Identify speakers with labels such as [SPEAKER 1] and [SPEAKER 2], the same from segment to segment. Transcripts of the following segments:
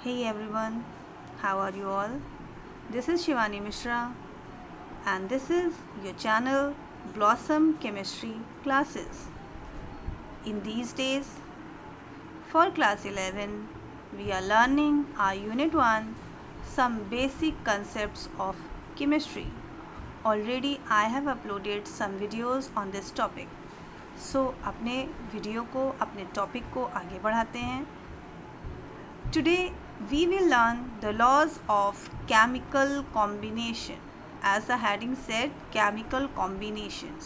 [SPEAKER 1] Hey everyone, how are you all? This is Shivani Mishra and this is your channel Blossom Chemistry Classes. In these days, for class 11, we are learning our Unit 1 some basic concepts of chemistry. Already I have uploaded some videos on this topic. So अपने video को अपने topic को आगे बढ़ाते हैं. Today we will learn the laws of chemical combination. As the heading said, chemical combinations.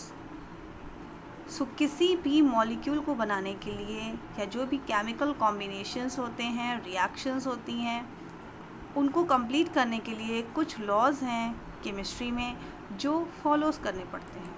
[SPEAKER 1] So किसी भी molecule को बनाने के लिए या जो भी केमिकल कॉम्बिनेशंस होते हैं, रिएक्शंस होती हैं, उनको कंप्लीट करने के लिए कुछ लॉज हैं केमिस्ट्री में जो फॉलोज करने पड़ते हैं.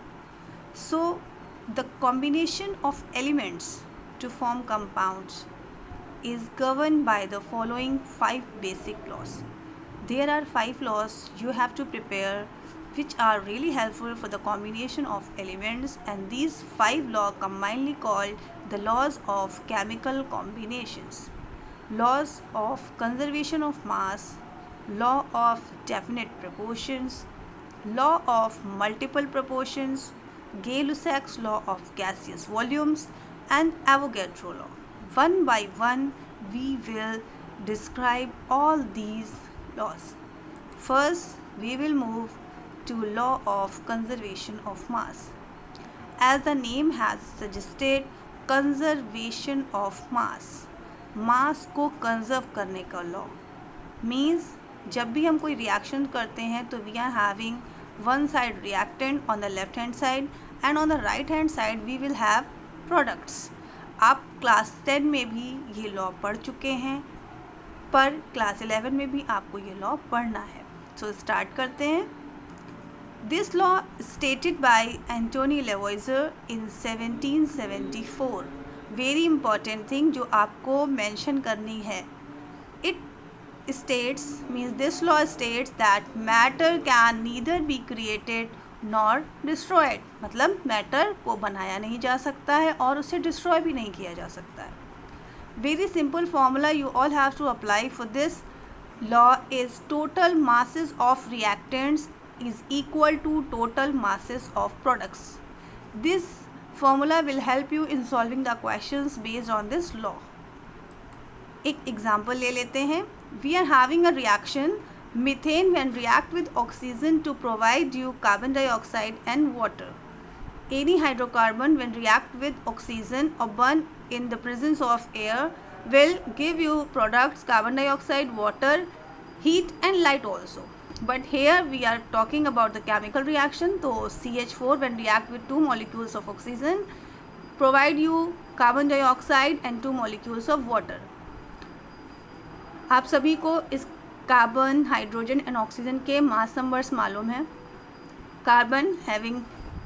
[SPEAKER 1] So the combination of elements to form compounds is governed by the following 5 basic laws. There are 5 laws you have to prepare which are really helpful for the combination of elements, and these 5 laws commonly called the laws of chemical combinations. Laws of conservation of mass, law of definite proportions, law of multiple proportions, Gay-Lussac's law of gaseous volumes, and Avogadro law. One by one we will describe all these laws. First we will move to law of conservation of mass. As the name has suggested, conservation of mass, मास को conserve करने का law means जब भी हम कोई reaction करते हैं तो we are having one side reactant on the left hand side and on the right hand side we will have products. आप क्लास 10 में भी ये लॉ पढ़ चुके हैं, पर क्लास 11 में भी आपको ये लॉ पढ़ना है. सो स्टार्ट करते हैं. This law stated by Antoine Lavoisier in 1774. Very important thing जो आपको मेंशन करनी है. It states means this law states that matter can neither be created nor destroyed. मतलब मैटर को बनाया नहीं जा सकता है और उसे डिस्ट्रॉय भी नहीं किया जा सकता है. Very simple formula you all have to apply for this law is total masses of reactants is equal to total masses of products. This formula will help you in solving the questions based on this law. एक example ले लेते हैं. We are having a reaction methane when react with oxygen to provide you carbon dioxide and water. Any hydrocarbon when react with oxygen or burn in the presence of air will give you products carbon dioxide, water, heat and light also. But here we are talking about the chemical reaction. So CH4 when react with 2 molecules of oxygen provide you carbon dioxide and 2 molecules of water. आप सभी को इस carbon, hydrogen and oxygen के मास numbers मालूम है. Carbon having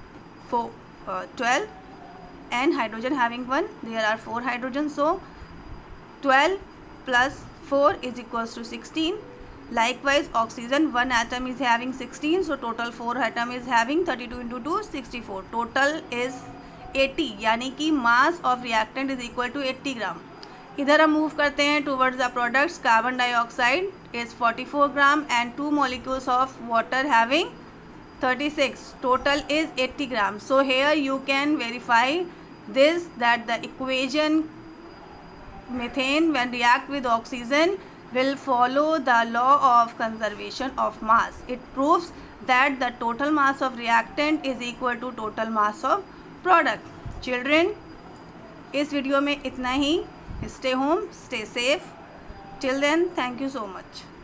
[SPEAKER 1] 12 and hydrogen having 1. There are 4 hydrogens, so 12 plus 4 is equals to 16. Likewise oxygen, 1 atom is having 16, so total 4 atom is having 32 into 2 64. Total is 80, यानी कि mass of reactant is equal to 80 ग्राम. इधर हम move करते हैं towards the products. Carbon dioxide is 44 gram and 2 molecules of water having 36. Total is 80 gram. So here you can verify this that the equation methane when react with oxygen will follow the law of conservation of mass. It proves that the total mass of reactant is equal to total mass of product. Children, इस video में इतना ही. Stay home, stay safe. Till then, thank you so much.